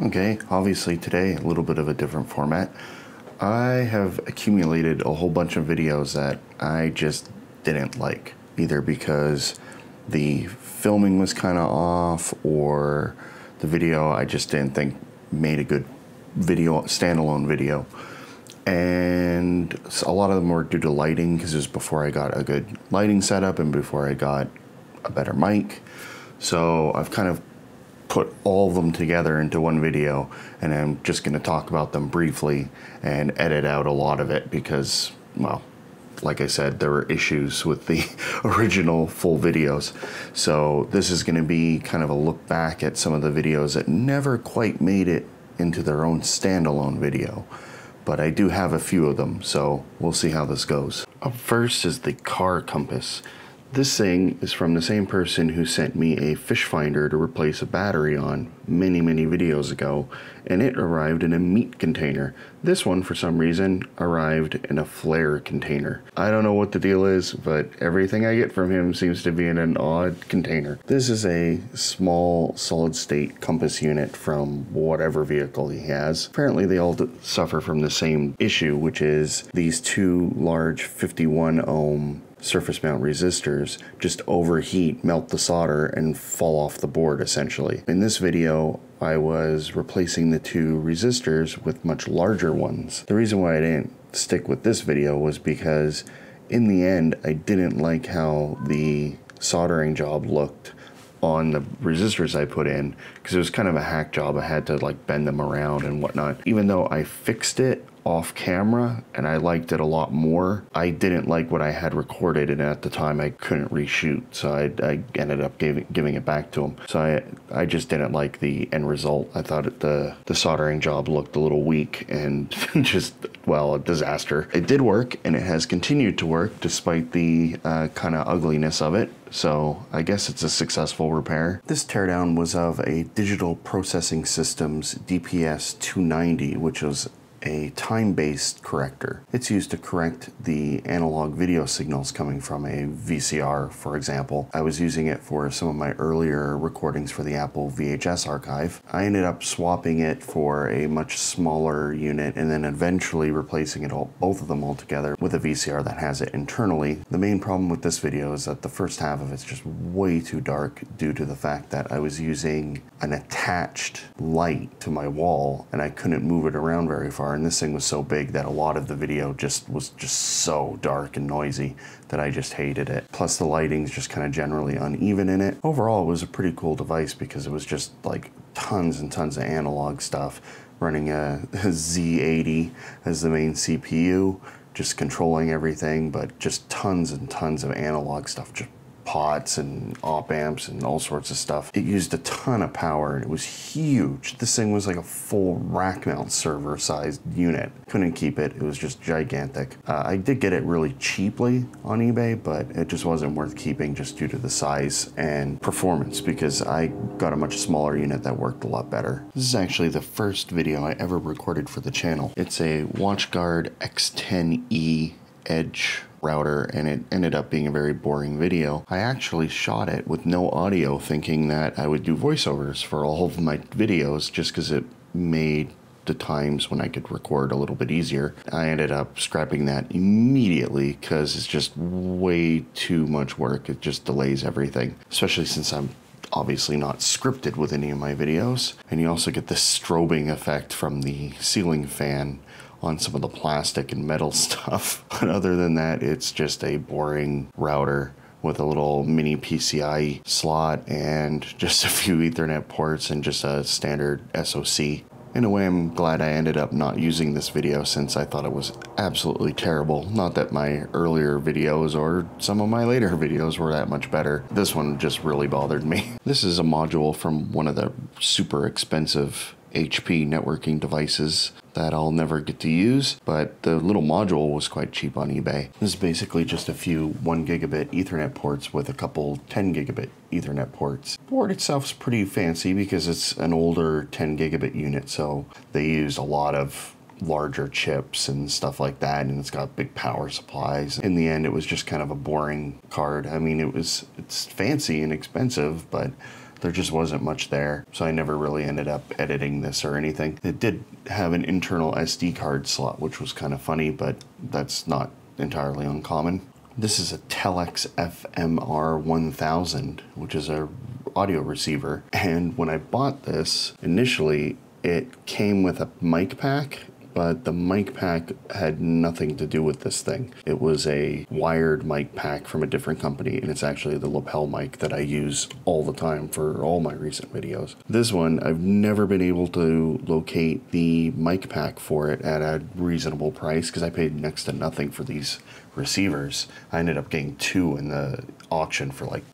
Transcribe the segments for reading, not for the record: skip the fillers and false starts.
Okay, obviously today a little bit of a different format. I have accumulated a whole bunch of videos that I just didn't like, either because the filming was kind of off or the video I just didn't think made a good video, standalone video. And a lot of them were due to lighting, because it was before I got a good lighting setup and before I got a better mic. So I've kind of put all of them together into one video, and I'm just going to talk about them briefly and edit out a lot of it because, well, like I said, there were issues with the original full videos. So this is going to be kind of a look back at some of the videos that never quite made it into their own standalone video. But I do have a few of them, so we'll see how this goes. Up first is the car compass. This thing is from the same person who sent me a fish finder to replace a battery on many videos ago, and it arrived in a meat container. This one, for some reason, arrived in a flare container. I don't know what the deal is, but everything I get from him seems to be in an odd container. This is a small solid-state compass unit from whatever vehicle he has. Apparently they all suffer from the same issue, which is these two large 51 ohm surface mount resistors just overheat, melt the solder, and fall off the board essentially. In this video, I was replacing the two resistors with much larger ones. The reason why I didn't stick with this video was because in the end, I didn't like how the soldering job looked on the resistors I put in, because it was kind of a hack job. I had to like bend them around and whatnot. Even though I fixed it off camera and I liked it a lot more, I didn't like what I had recorded, and at the time I couldn't reshoot, so I ended up giving it back to him. So I just didn't like the end result. I thought the soldering job looked a little weak and just, well, a disaster. It did work, and it has continued to work despite the kind of ugliness of it. So I guess it's a successful repair. This teardown was of a Digital Processing Systems DPS 290, which was a time-based corrector. It's used to correct the analog video signals coming from a VCR, for example. I was using it for some of my earlier recordings for the Apple VHS archive. I ended up swapping it for a much smaller unit and then eventually replacing it both of them all together with a VCR that has it internally. The main problem with this video is that the first half of it's just way too dark due to the fact that I was using an attached light to my wall and I couldn't move it around very far. And this thing was so big that a lot of the video was just so dark and noisy that I just hated it. Plus the lighting's just kind of generally uneven in it. Overall, it was a pretty cool device because it was just like tons and tons of analog stuff, running a Z80 as the main CPU, just controlling everything, but just tons and tons of analog stuff, just pots and op amps and all sorts of stuff. It used a ton of power and it was huge. This thing was like a full rack mount server sized unit. Couldn't keep it. It was just gigantic. I did get it really cheaply on eBay, but it just wasn't worth keeping just due to the size and performance, because I got a much smaller unit that worked a lot better. This is actually the first video I ever recorded for the channel. It's a WatchGuard X10E Edge router, and it ended up being a very boring video. I actually shot it with no audio, thinking that I would do voiceovers for all of my videos just because it made the times when I could record a little bit easier. I ended up scrapping that immediately because it's just way too much work. It just delays everything, especially since I'm obviously not scripted with any of my videos. And you also get this strobing effect from the ceiling fan on some of the plastic and metal stuff. But other than that, it's just a boring router with a little mini PCI slot and just a few Ethernet ports and just a standard SoC. In a way, I'm glad I ended up not using this video since I thought it was absolutely terrible. Not that my earlier videos or some of my later videos were that much better. This one just really bothered me. This is a module from one of the super expensive HP networking devices that I'll never get to use, but the little module was quite cheap on eBay. This is basically just a few 1 gigabit Ethernet ports with a couple 10 gigabit Ethernet ports. The board itself is pretty fancy because it's an older 10 gigabit unit, so they used a lot of larger chips and stuff like that, and it's got big power supplies. In the end, it was just kind of a boring card. I mean, it's fancy and expensive, but there just wasn't much there, so I never really ended up editing this or anything. It did have an internal SD card slot, which was kind of funny, but that's not entirely uncommon. This is a Telex FMR 1000, which is a audio receiver, and when I bought this initially, it came with a mic pack, but the mic pack had nothing to do with this thing. It was a wired mic pack from a different company, and it's actually the lapel mic that I use all the time for all my recent videos. This one, I've never been able to locate the mic pack for it at a reasonable price, because I paid next to nothing for these receivers. I ended up getting two in the auction for like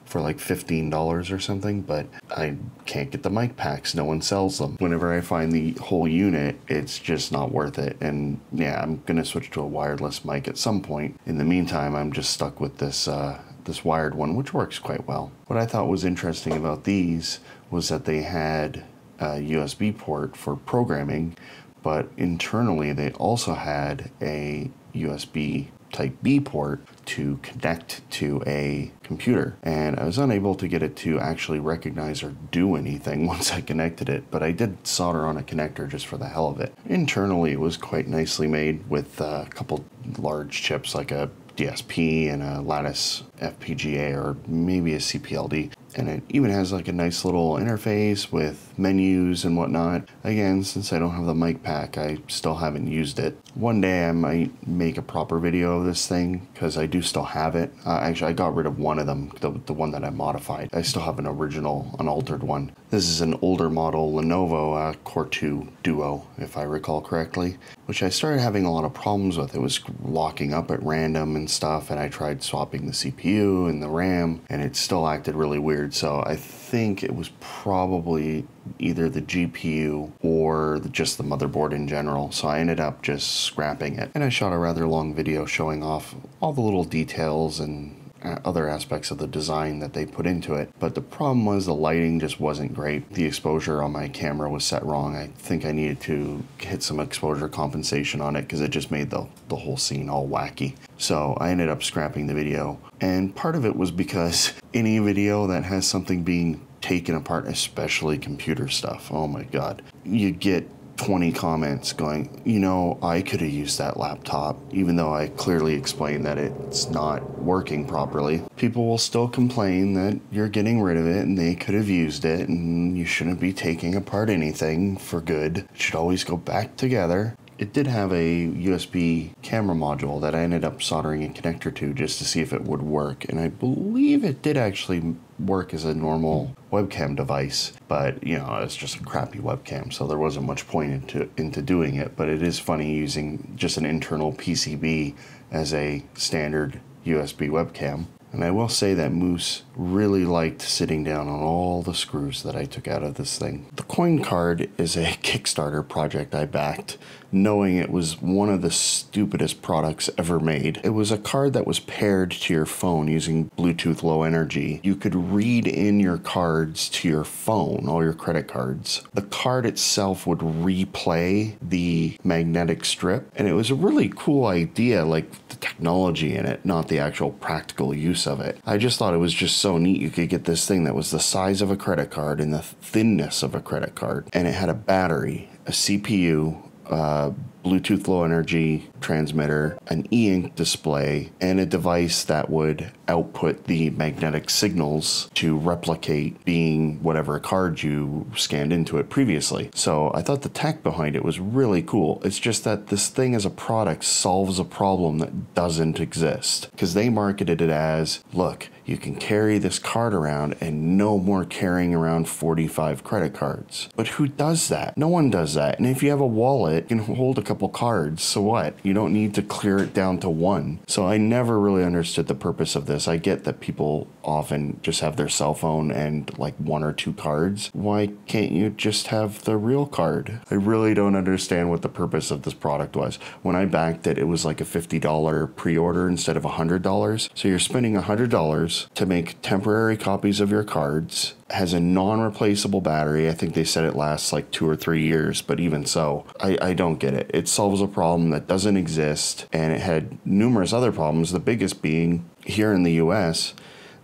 $15 or something, but I can't get the mic packs. No one sells them. Whenever I find the whole unit, it's just not worth it. And yeah, I'm gonna switch to a wireless mic at some point. In the meantime, I'm just stuck with this this wired one, which works quite well. What I thought was interesting about these was that they had a USB port for programming, but internally they also had a USB Type B port to connect to a computer, and I was unable to get it to actually recognize or do anything once I connected it, but I did solder on a connector just for the hell of it. Internally it was quite nicely made with a couple large chips like a DSP and a Lattice FPGA or maybe a CPLD. And it even has like a nice little interface with menus and whatnot. Again, since I don't have the mic pack, I still haven't used it. One day I might make a proper video of this thing, because I do still have it. Actually, I got rid of one of them, the one that I modified. I still have an original, unaltered one. This is an older model Lenovo Core 2 Duo, if I recall correctly, which I started having a lot of problems with. It was locking up at random and stuff, and I tried swapping the CPU and the RAM, and it still acted really weird. So I think it was probably either the GPU or just the motherboard in general. So I ended up just scrapping it. And I shot a rather long video showing off all the little details and other aspects of the design that they put into it. But the problem was the lighting just wasn't great. The exposure on my camera was set wrong. I think I needed to hit some exposure compensation on it, because it just made the whole scene all wacky. So I ended up scrapping the video. And part of it was because any video that has something being taken apart, especially computer stuff, oh my god, you get 20 comments going, you know, I could have used that laptop, even though I clearly explained that it's not working properly. People will still complain that you're getting rid of it and they could have used it, and you shouldn't be taking apart anything for good. It should always go back together. It did have a USB camera module that I ended up soldering a connector to just to see if it would work, and I believe it did actually work as a normal webcam device, but you know, it's just a crappy webcam, so there wasn't much point into doing it. But it is funny using just an internal PCB as a standard USB webcam. And I will say that Moose really liked sitting down on all the screws that I took out of this thing. The coin card is a Kickstarter project I backed, knowing it was one of the stupidest products ever made. It was a card that was paired to your phone using Bluetooth Low Energy. You could read in your cards to your phone, all your credit cards. The card itself would replay the magnetic strip, and it was a really cool idea, like the technology in it, not the actual practical use of it. I just thought it was just so neat. You could get this thing that was the size of a credit card and the thinness of a credit card, and it had a battery, a CPU, Bluetooth Low Energy transmitter, an e-ink display, and a device that would output the magnetic signals to replicate being whatever card you scanned into it previously. So I thought the tech behind it was really cool. It's just that this thing as a product solves a problem that doesn't exist, because they marketed it as, look, you can carry this card around and no more carrying around 45 credit cards. But who does that? No one does that. And if you have a wallet, you can hold a couple cards. So what? You don't need to clear it down to one. So I never really understood the purpose of this. I get that people often just have their cell phone and like one or two cards. Why can't you just have the real card? I really don't understand what the purpose of this product was. When I backed it, it was like a $50 pre-order instead of $100. So you're spending $100 to make temporary copies of your cards. Has a non-replaceable battery. I think they said it lasts like 2 or 3 years, but even so, I don't get it. It solves a problem that doesn't exist, and it had numerous other problems, the biggest being here in the US,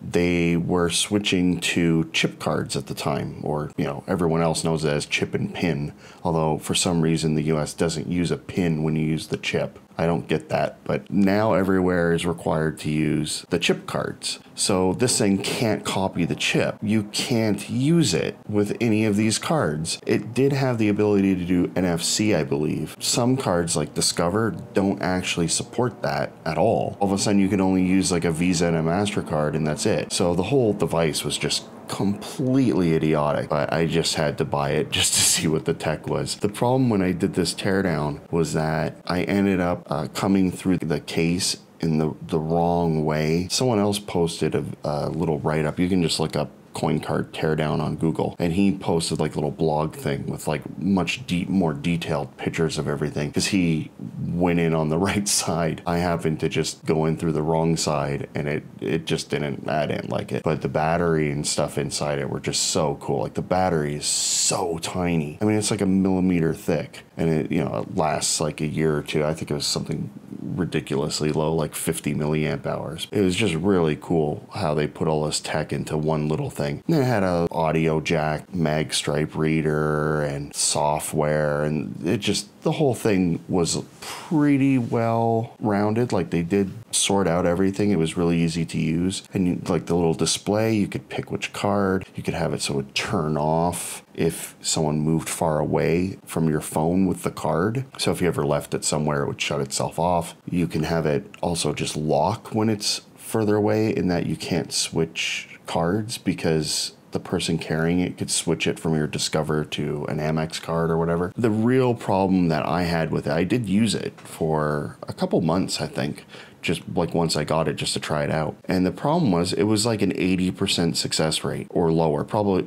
they were switching to chip cards at the time, or, you know, everyone else knows it as chip and pin, although for some reason the US doesn't use a pin when you use the chip. I don't get that, but now everywhere is required to use the chip cards. So this thing can't copy the chip. You can't use it with any of these cards. It did have the ability to do NFC, I believe. Some cards like Discover don't actually support that at all. All of a sudden you can only use like a Visa and a MasterCard and that's it. So the whole device was just completely idiotic, but I just had to buy it just to see what the tech was. The problem when I did this teardown was that I ended up coming through the case in the wrong way. Someone else posted a little write-up. You can just look up coin card teardown on Google, and he posted like a little blog thing with like much more detailed pictures of everything because he went in on the right side. I happened to just go in through the wrong side, and it just didn't, I didn't like it. But the battery and stuff inside it were just so cool. Like the battery is so tiny. I mean, it's like a millimeter thick, and it, you know, it lasts like a year or two. I think it was something ridiculously low, like 50 milliamp hours. It was just really cool how they put all this tech into one little thing. And it had a audio jack, MagStripe reader, and software, and it just, the whole thing was pretty well rounded. Like they did sort out everything. It was really easy to use. And you, like the little display, you could pick which card. You could have it so it would turn off if someone moved far away from your phone with the card. So if you ever left it somewhere, it would shut itself off. You can have it also just lock when it's further away, in that you can't switch cards because the person carrying it could switch it from your Discover to an Amex card or whatever. The real problem that I had with it, I did use it for a couple months, I think, just like once I got it just to try it out. And the problem was it was like an 80% success rate or lower, probably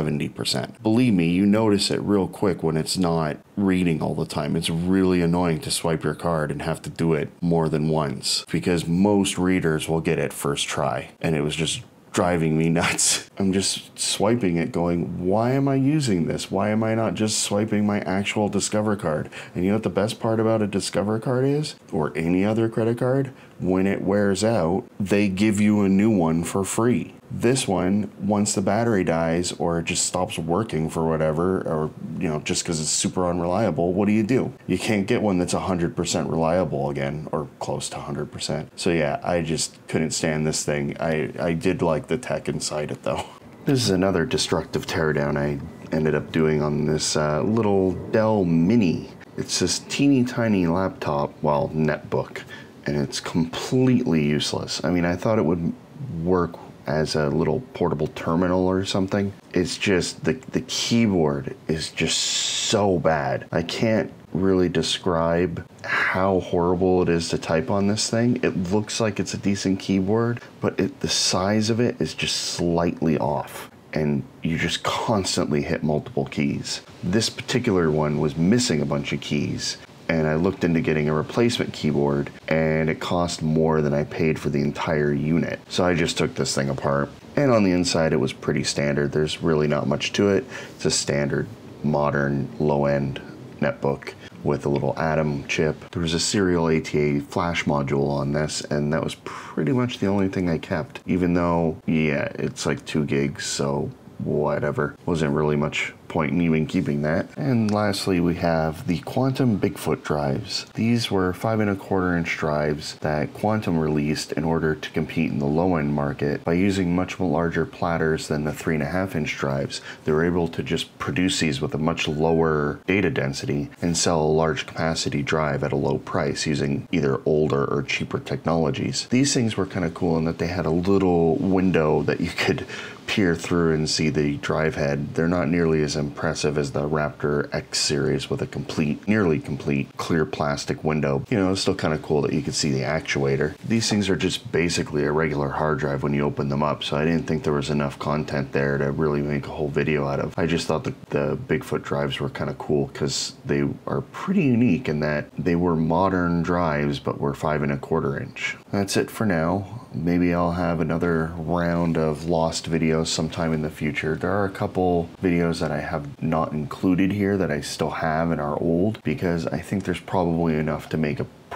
70%. Believe me, you notice it real quick when it's not reading all the time. It's really annoying to swipe your card and have to do it more than once because most readers will get it first try. And it was just driving me nuts. I'm just swiping it going, why am I using this? Why am I not just swiping my actual Discover card? And you know what the best part about a Discover card is? Or any other credit card? When it wears out, they give you a new one for free. This one, once the battery dies or it just stops working for whatever, or you know, just because it's super unreliable, what do? You can't get one that's 100% reliable again, or close to 100%. So yeah, I just couldn't stand this thing. I did like the tech inside it though. This is another destructive teardown I ended up doing on this little Dell Mini. It's this teeny tiny laptop, well, netbook, and it's completely useless. I mean, I thought it would work as a little portable terminal or something. It's just, the keyboard is just so bad. I can't really describe how horrible it is to type on this thing. It looks like it's a decent keyboard, but the size of it is just slightly off, and you just constantly hit multiple keys. This particular one was missing a bunch of keys, and I looked into getting a replacement keyboard, and it cost more than I paid for the entire unit. So I just took this thing apart, and on the inside it was pretty standard. There's really not much to it. It's a standard modern low-end netbook with a little Atom chip. There was a serial ATA flash module on this, and that was pretty much the only thing I kept, even though, yeah, it's like 2 gigs, so whatever. Wasn't really much point in even keeping that. And lastly, we have the Quantum Bigfoot drives. These were 5¼ inch drives that Quantum released in order to compete in the low-end market by using much larger platters than the 3½ inch drives. They were able to just produce these with a much lower data density and sell a large capacity drive at a low price using either older or cheaper technologies. These things were kind of cool in that they had a little window that you could peer through and see the drive head. They're not nearly as impressive as the Raptor X series with a nearly complete clear plastic window. You know, it's still kind of cool that you can see the actuator. These things are just basically a regular hard drive when you open them up, so I didn't think there was enough content there to really make a whole video out of. I just thought the Bigfoot drives were kind of cool because they are pretty unique in that they were modern drives but were 5¼ inch. That's it for now. Maybe I'll have another round of lost videos sometime in the future. There are a couple videos that I have not included here that I still have and are old, because I think there's probably enough to make a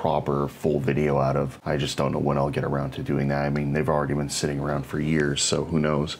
proper full video out of. I just don't know when I'll get around to doing that. I mean, they've already been sitting around for years, so who knows.